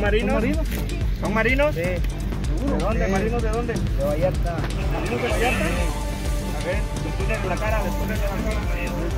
marinos? ¿Son marinos? Sí. ¿De dónde? ¿Marinos de dónde? De Vallarta. ¿Marinos de Vallarta? A ver, después de la cara, después de la cara.